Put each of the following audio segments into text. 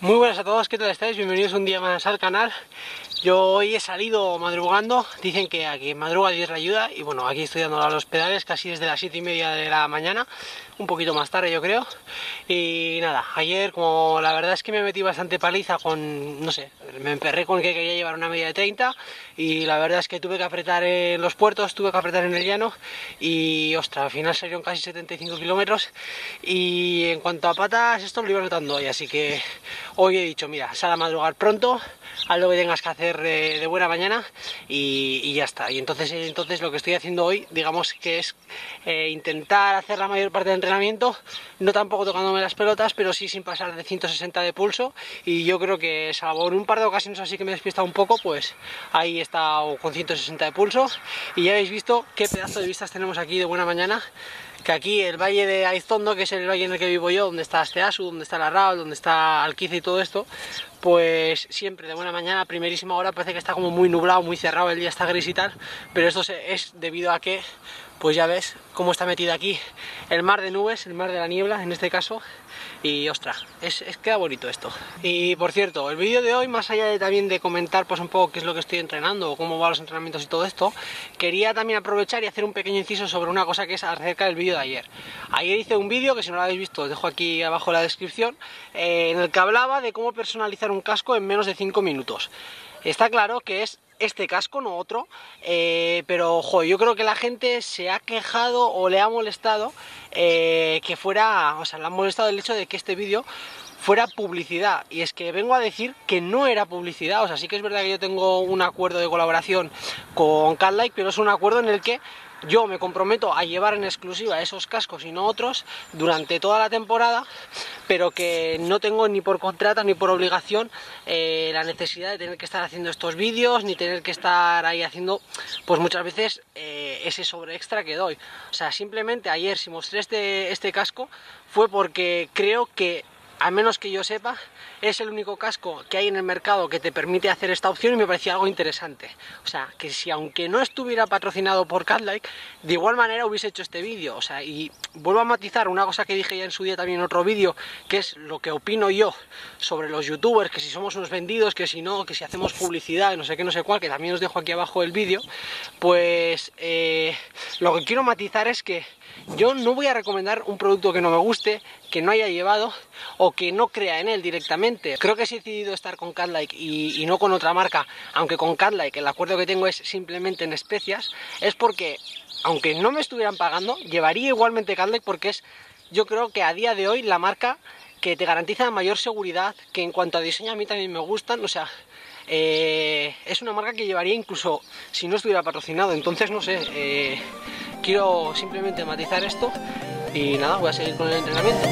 Muy buenas a todos, ¿qué tal estáis? Bienvenidos un día más al canal. Yo hoy he salido madrugando, dicen que aquí madruga Dios la ayuda y bueno, aquí estoy dando a los pedales casi desde las 7:30 de la mañana, un poquito más tarde yo creo. Y nada, ayer como la verdad es que me metí bastante paliza con, no sé, me emperré con que quería llevar una media de 30 y la verdad es que tuve que apretar en los puertos, tuve que apretar en el llano y ostras, al final salieron casi 75 kilómetros y en cuanto a patas esto lo iba notando hoy, así que hoy he dicho, mira, sal a madrugar pronto, haz lo que tengas que hacer de buena mañana y ya está. Y entonces lo que estoy haciendo hoy, digamos que es intentar hacer la mayor parte del entrenamiento, no tampoco tocándome las pelotas, pero sí sin pasar de 160 de pulso. Y yo creo que salvo en un par de ocasiones así que me he despistado un poco, pues ahí he estado con 160 de pulso. Y ya habéis visto qué pedazo de vistas tenemos aquí de buena mañana. Que aquí el valle de Aizondo, que es el valle en el que vivo yo, donde está Asteasu, donde está la Raul, donde está Alquiza y todo esto, pues siempre de buena mañana, primerísima hora, parece que está como muy nublado, muy cerrado, el día está gris y tal, pero esto es debido a que, pues ya ves cómo está metido aquí el mar de nubes, el mar de la niebla en este caso, y ostras, queda bonito esto. Y por cierto, el vídeo de hoy, más allá de también de comentar pues un poco qué es lo que estoy entrenando o cómo van los entrenamientos y todo esto, quería también aprovechar y hacer un pequeño inciso sobre una cosa que es acerca del vídeo de ayer. Ayer hice un vídeo que si no lo habéis visto os dejo aquí abajo en la descripción, en el que hablaba de cómo personalizar un casco en menos de 5 minutos. Está claro que es este casco, no otro, pero ojo, yo creo que la gente se ha quejado o le ha molestado que fuera, o sea, le ha molestado el hecho de que este vídeo fuera publicidad, y es que vengo a decir que no era publicidad. O sea, sí que es verdad que yo tengo un acuerdo de colaboración con CatLike, pero es un acuerdo en el que yo me comprometo a llevar en exclusiva esos cascos y no otros durante toda la temporada, pero que no tengo ni por contrato ni por obligación la necesidad de tener que estar haciendo estos vídeos, ni tener que estar ahí haciendo pues muchas veces ese sobre extra que doy. O sea, simplemente ayer si mostré este casco fue porque creo que, al menos que yo sepa, es el único casco que hay en el mercado que te permite hacer esta opción y me parecía algo interesante. O sea, que si aunque no estuviera patrocinado por CatLike, de igual manera hubiese hecho este vídeo. O sea, y vuelvo a matizar una cosa que dije ya en su día también en otro vídeo, que es lo que opino yo sobre los youtubers, que si somos unos vendidos, que si no, que si hacemos publicidad, no sé qué, no sé cuál, que también os dejo aquí abajo el vídeo. Pues lo que quiero matizar es que yo no voy a recomendar un producto que no me guste, que no haya llevado o que no crea en él directamente. Creo que si he decidido estar con CatLike y no con otra marca, aunque con CatLike el acuerdo que tengo es simplemente en especias, es porque, aunque no me estuvieran pagando, llevaría igualmente CatLike, porque es, yo creo que a día de hoy, la marca que te garantiza mayor seguridad, que en cuanto a diseño a mí también me gustan. O sea, es una marca que llevaría incluso si no estuviera patrocinado. Entonces no sé, quiero simplemente matizar esto y nada, voy a seguir con el entrenamiento.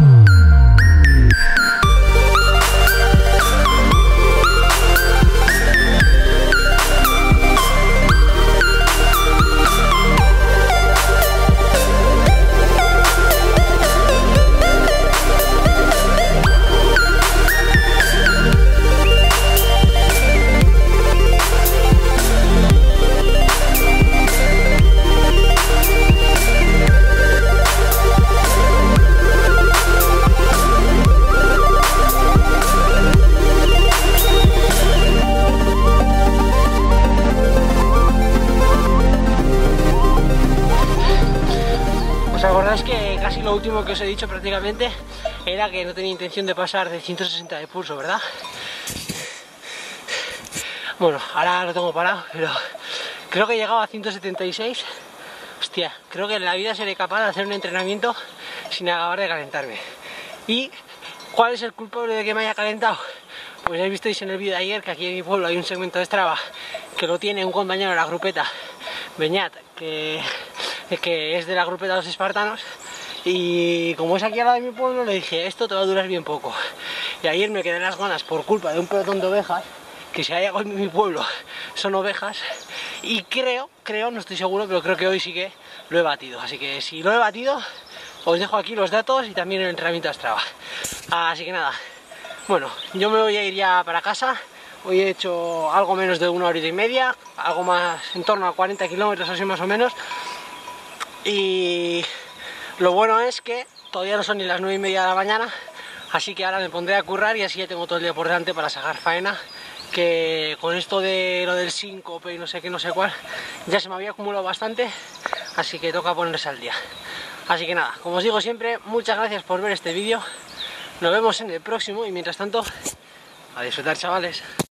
¿Os acordáis que casi lo último que os he dicho prácticamente era que no tenía intención de pasar de 160 de pulso, verdad? Bueno, ahora lo tengo parado, pero creo que he llegado a 176. Hostia, creo que en la vida seré capaz de hacer un entrenamiento sin acabar de calentarme. ¿Y cuál es el culpable de que me haya calentado? Pues ya visteis en el vídeo de ayer que aquí en mi pueblo hay un segmento de Strava que lo tiene un compañero de la grupeta, Beñat, que es de la grupeta de los espartanos, y como es aquí al lado de mi pueblo le dije, esto te va a durar bien poco. Y ayer me quedé las ganas por culpa de un pelotón de ovejas que se ha llegado en mi pueblo, son ovejas, y creo, no estoy seguro, pero creo que hoy sí que lo he batido. Así que si lo he batido, os dejo aquí los datos y también el entrenamiento a Strava. Así que nada, bueno, yo me voy a ir ya para casa. Hoy he hecho algo menos de 1 horita y media, algo más, en torno a 40 kilómetros así más o menos. Y lo bueno es que todavía no son ni las 9:30 de la mañana, Así que ahora me pondré a currar y así ya tengo todo el día por delante para sacar faena, que con esto de lo del síncope y no sé qué, no sé cuál, ya se me había acumulado bastante, así que toca ponerse al día. Así que nada, como os digo siempre, muchas gracias por ver este vídeo, nos vemos en el próximo y mientras tanto, a disfrutar, chavales.